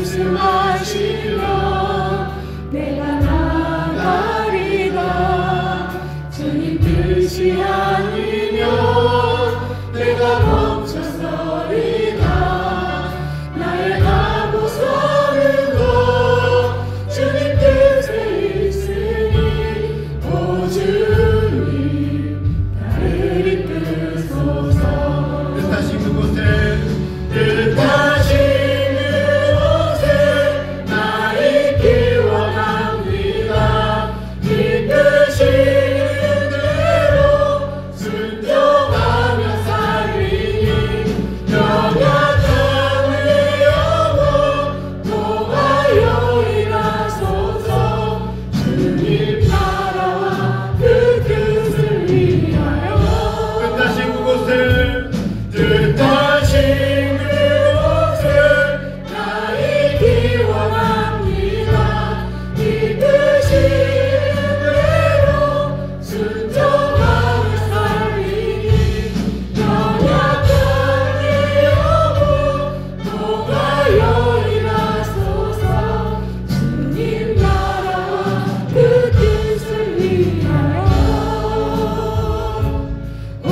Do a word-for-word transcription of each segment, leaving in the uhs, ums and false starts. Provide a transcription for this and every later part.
말씀하시면 내가 나가리다. 주님 뜻이 아니면 내가 멈춰서리다. 나의 가고 서는 것 주님 뜻에 있으니 오 주님 나를 이끄소서. 뜻하신 그곳에 뜻하신 그곳에 나 있기 원합니다. 이끄시는 대로 순종하며 살리니 연약함을 여보 도와요 일하소서. 주님 나라와 그 뜻을 위하여 뜻하신 그곳에 뜻하신 그곳에 나 있기 원합니다. 이끄시는 대로 순종하며 살리니 연약함을 여보 도와요 일하소서. 주님 나라와 그 뜻을 위하여 오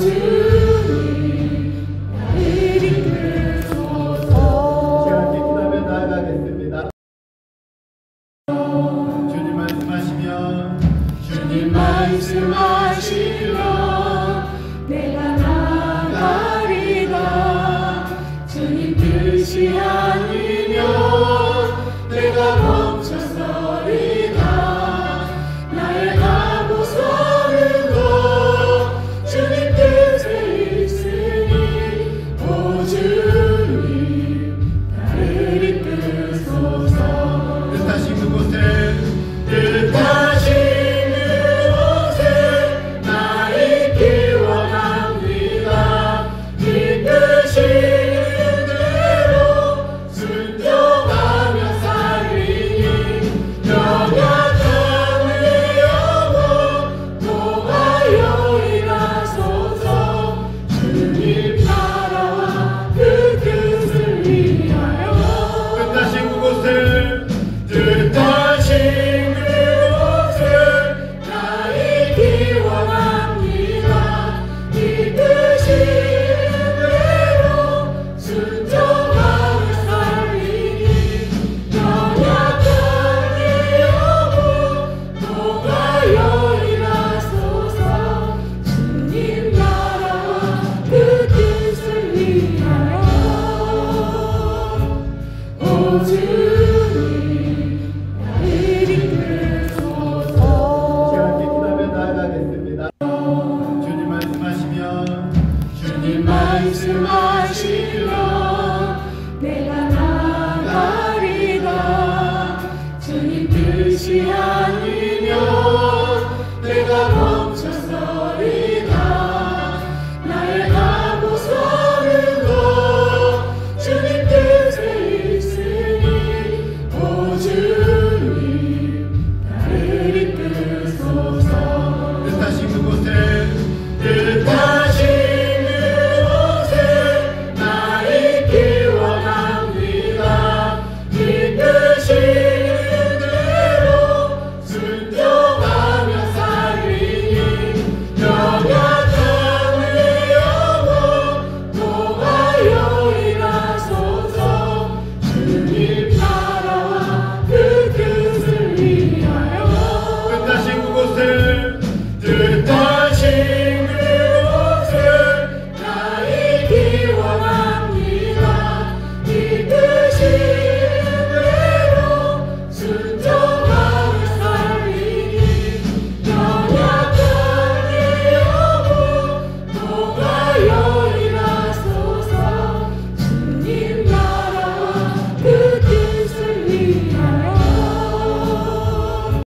주님 나를 이끌소서. 함께 기도하며 나아가겠습니다. 주님 말씀하시면 주님 말씀하시면 내가 나가리다. 주님 뜻이 아니면 내가 멈춰서리다. 나의 가고 서는 것 주님 뜻에 있으니 오 주님 나를 이끄소서. 뜻하신 그곳에 뜻하신 그곳에 나 있기 원합니다. 이끄시는 대로 순종하며 살리니 연약함을 여보 도와요 일하소서. 주님 나라와 그 뜻을 위하여 뜻하신 그곳에 뜻하신 그곳에 나 있기 원합니다. 이끄시는 대로 순종하며 살리니 연약함을 여보 도와요 일하소서. 주님 나라와 그 뜻을 위하여 오 주님 나를 이끌소서. 함께 기도하며 나아가겠습니다. 주님 말씀하시면 주님 말씀하시면